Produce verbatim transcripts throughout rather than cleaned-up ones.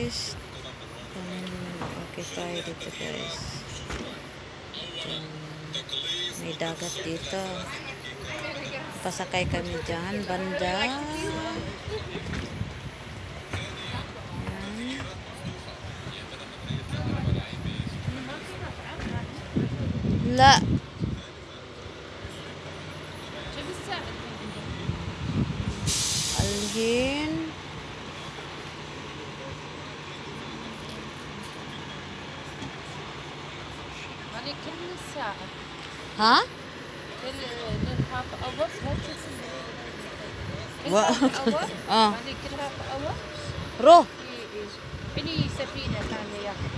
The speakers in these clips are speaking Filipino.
guys. Okay tayo dito guys. Ito, may dagat dito. Pasakay kami dyan. Banda. La. Alhin. يعني كل ساعة. ها؟ كل هاف اور هيك كل و... هاف اور اه يعني كل هاف اور روح في سفينة ثانية ياخذ.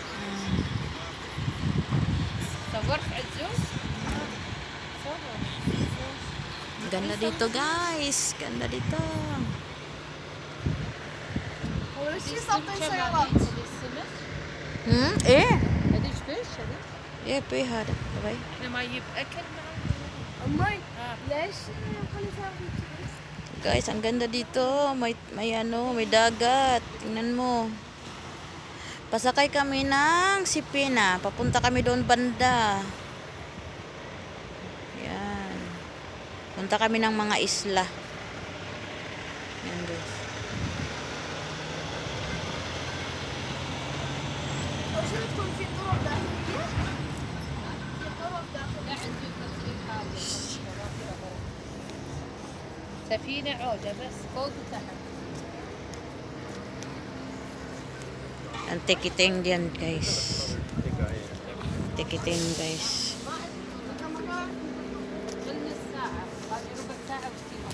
صورت عزوز؟ صور. Ganda dito guys. Ganda dito. Hmm? Eh? هذيك فيش هذيك؟ ايه في هذا. باي. احنا ما يجيب اكل معنا. أمي اه ليش خلي Guys, ang ganda dito. May, may ano, may dagat. Tingnan mo. Pasakay kami ng Sipina. Papunta kami doon banda. Yan. Punta kami ng mga isla. Yan guys. وشو تكون في طرق داخلية؟ في طرق داخلية. سفينة عوجة بس فوق وتحت. Ang tikiting diyan guys. Tikiting guys. كل ساعة هذه ربع ساعة وستين.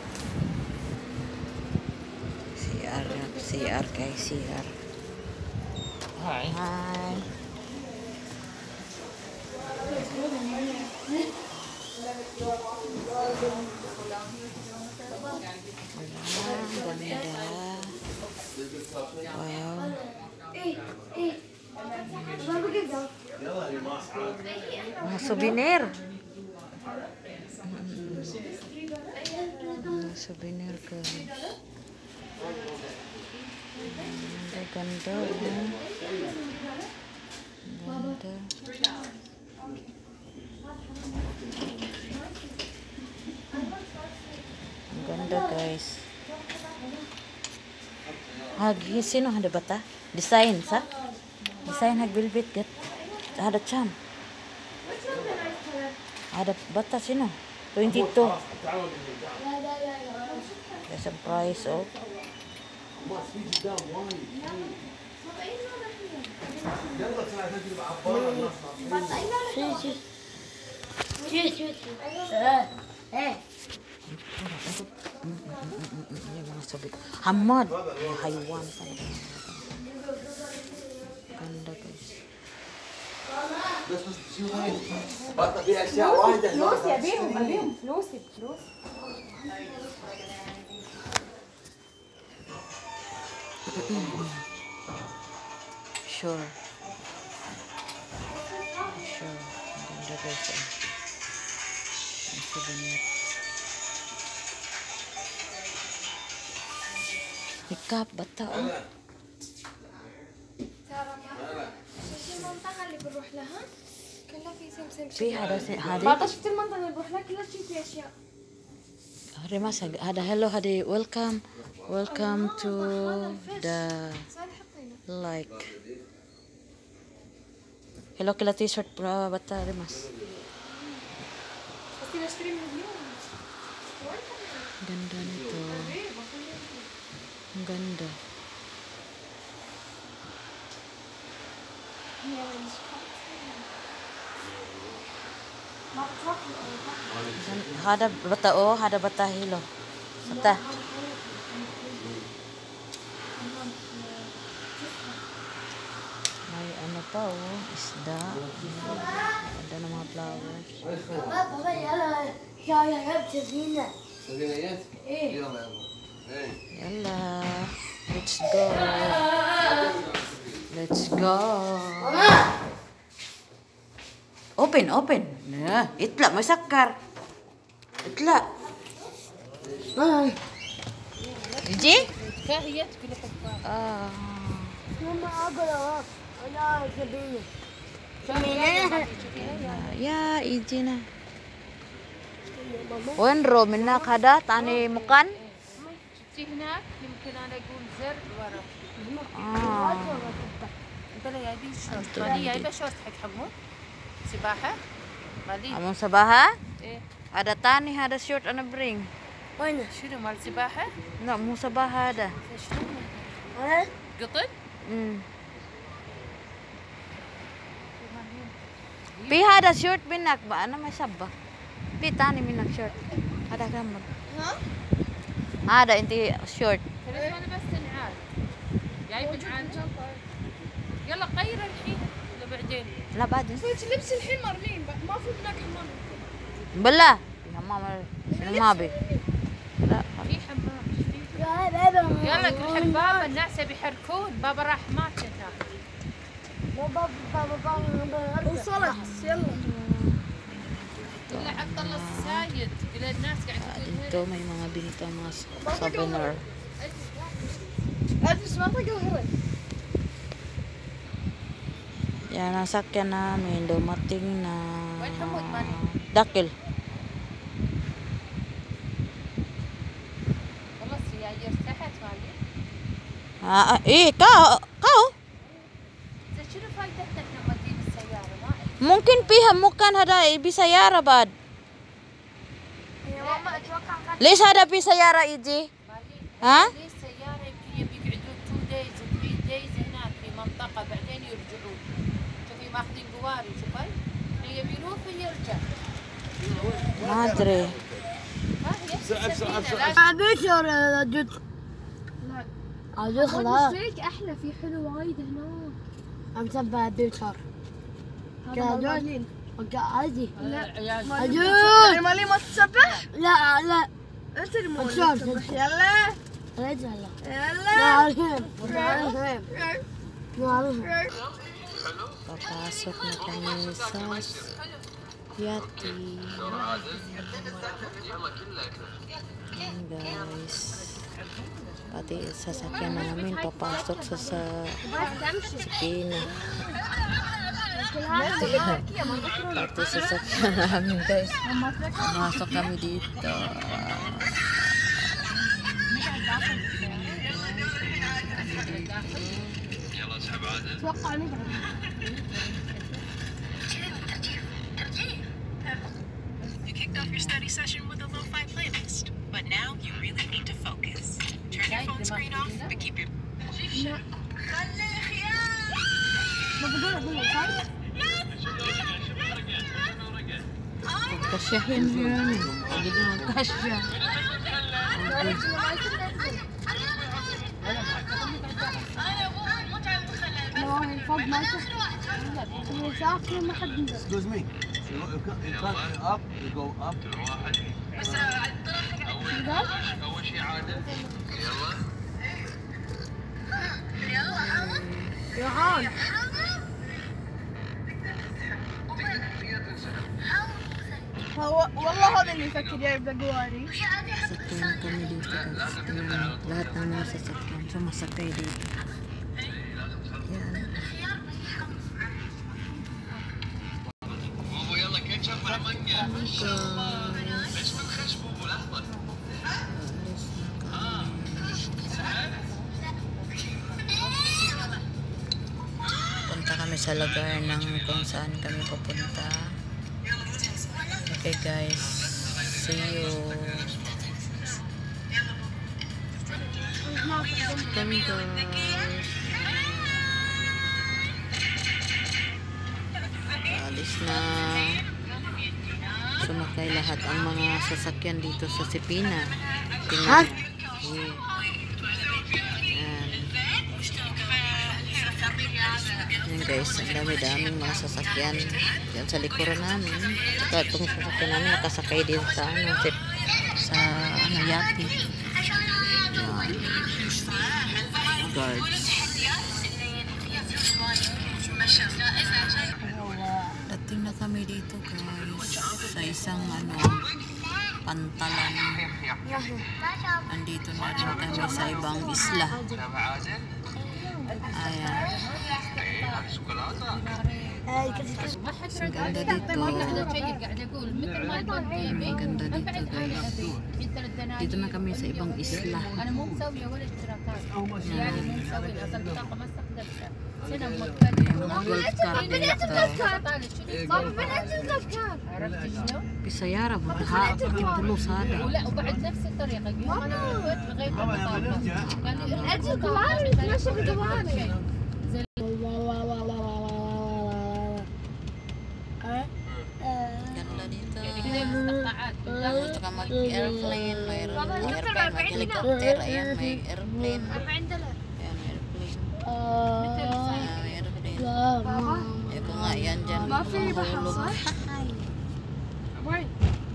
C R. C R guys. C R. هاي. Hi. Wow. إيه إيه. ما بقدر. Mga souvenir. Mga souvenir guys. Ganda, ganda. Ganda. Ganda guys. Hag, sino hada bata? Design sa? Design hag velvet gat. Hada cham. Hada bata sino? twenty-two. There's a price of Hamad. Haywan pa. Ganda guys. بطل في اشياء وايده فلوسي أبيهم أبيهم فلوسي فلوس. Sure. Sure. Ganda guys. Ang souvenir. Hikap, bata oh. شو المنطقة اللي بنروح لها؟ كلها في سمسم. في هذا هذه بعطش شفت المنطقة اللي بنروح لها كلها شيء في أشياء. Rimas, هذا hello هذه welcome welcome to the like hello kila t-shirt para bata Rimas. بس إذا أشتري من اليوم. Ganda nito. Ang ganda. Hada bata oh, hada bata hilo. Bata. May ano pa oh, isda. Ganda ng mga flowers. بابا يلا يا يا يا بتزينة. سفينيات؟ إيه. يلا يلا ايه Yalla. Let's go. Let's go. Open, open. Nah, itla, may sakar. Itla. Ji? كاهية تقول لك Ah. ماما أقول أنا سبينة سبينة Ya, izin na. وين رو منك هذا تاني مكان؟ شفتي هناك يمكن انا اقول زر ورا. آه. انت لا جايبين شورت مالي جايبه شورت حق حمود سباحه مالي. Kamu sabaha? ايه Ada tani, ada short أنا bring. وين؟ شنو مال سباحه؟ لا مو sabaha ada. شنو ها؟ قطن؟ Hmm. Pi ada short minak ba? Ano may sabah? Pi tani minak short. Ada gambar. ها؟ Ada inti short. خليني انا بس نعال جايب نعال يلا غير الحين ولا بعدين؟ لا بعد. فوت لبس الحين مرمين ما في هناك حمام بالله. يا ماما شنو ما بي. لا. في حمام ايش في؟ يا بابا يلا الحين بابا الناس بيحركون بابا راح مات هناك. بابا بابا بابا وصلت يلا يلا عبد الله السايد قل الناس قاعد يقولون Dito may mga binitang mga souvenir. أدرس منطقة وهرب Yan, nasakyan namin, dumating na Wait, Hamud, mali. dakil. والله السيايير تحت مالي. Ah, eh, kau, kau? زين شنو فايدتنا احنا مودين السيارة ما أدري. Mungkin pihak mukan ada bisayara bad. يا ماما أتوقع ليش هذا bisayara iji? مالي. ها؟ ليه السيارة يمكن يبي يقعدون تو دايز ثري دايز هناك في منطقة بعدين يرجعون. شوفي ماخذين قواري شوفي. يبي يروح ويرجع. Ma adre. ها هي بسرعة، بسرعة، السفينة بسرعة. لازم- أبيشر جد عجوز خلاص هيك احلى في حلو وايد هناك I'm سبع أبيشر هذا موجودين عادي لا عيال عجوز مالي ما تسبح لا لا انت اللي مو عجوز تسبح يلا رجع لا يلا لا الحين الحين لا Papasok na kami sa Yati. Ayan guys. Pati sasakyan namin papasok sa sa Sipina. Pati sasakyan namin guys. Pumasok kami dito. اتوقع نقدر You kicked off your study session with a lo-fi playlist, but now you really need to focus. Turn your phone screen off, but keep your... ما بقول اقول لك صح؟ Kasyahin yan eh. Pagod na magkasya. لو فوق ما يسافر ما حد ينزل Excuse me. You know, you can't, you can't up, you go up. يا هو والله هذا اللي يفكر جايب له قواري Sasakyan kami dito guys. Tingnan, lahat ng mga sasakyan sumasakay dito. Yan. Punta kami sa lugar ng kung saan kami papunta. Okay guys, see you. Kami guys. Alis na. Sumakay lahat ang mga sasakyan dito sa Sipina. Tingnan. Yeah. Yan. Yan guys, ang dami-daming mga sasakyan yan sa likuran namin. Saka itong sasakyan namin nakasakay din sa ano, sa, sa ano, Yati. Yan. Guards. Dating na kami dito guys sa isang ano pantalan. Andito na rin kami sa ibang isla. Ayan. هاي كذا ما حد Ang ganda رد dito. قاعد اشيك قاعد اقول مثل ما يكون بيبي Ang ganda dito, بعد guys. هذه ابي الحين ثلاث دنانير Dito na kami sa ibang isla. انا مو مسويه ولا اشتراكات يعني مو مسوي اصلا بطاقه ما استخدمتها سنه موكلني Gold card dito. طالع شنو بابا من أجل الكار عرفت شلون؟ Pisayara, budaha, ibulo sada. ولا وبعد نفس الطريقه يوم انا من الكويت لغيت البطاقه قال لي ارجع أجل البطاقة كوارث، عشان ماشي ياخذ بدوامي. شيء. زي Ganda dito. كذا مستقطعات Gusto ka mag-airplane, mayroon airplane, mag-helicopter, ayan, may airplane. أربعين دولار Ayan, airplane. مثل Ah, may airplane. بابا Ito nga, yan dyan. ما في بحر mahulog. صح؟ وين؟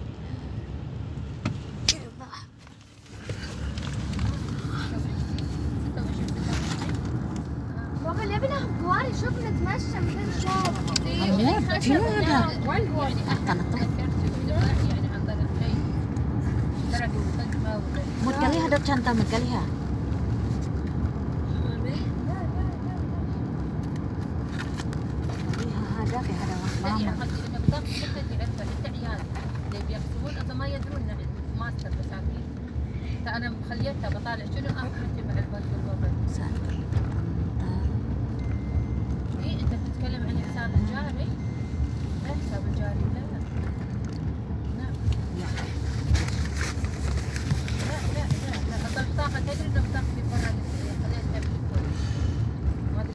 بابا ليه بناخد كواري شوف نتمشى مثل شاب Amor, sino nga ba? يعني احسن تذكرت يعني عن طريق شيء درجه الخدمه ولا Magkaliha daw chanta, magkaliha. Hada kay hada يعني mama. قصدي انه بطاقه حتى تعرفها حتى عيالي اللي بيقسمون اصلا ما يدرون انه ماستر مساكين فانا مخليتها بطالع شنو اخرتي مع البنك والبابا Saan?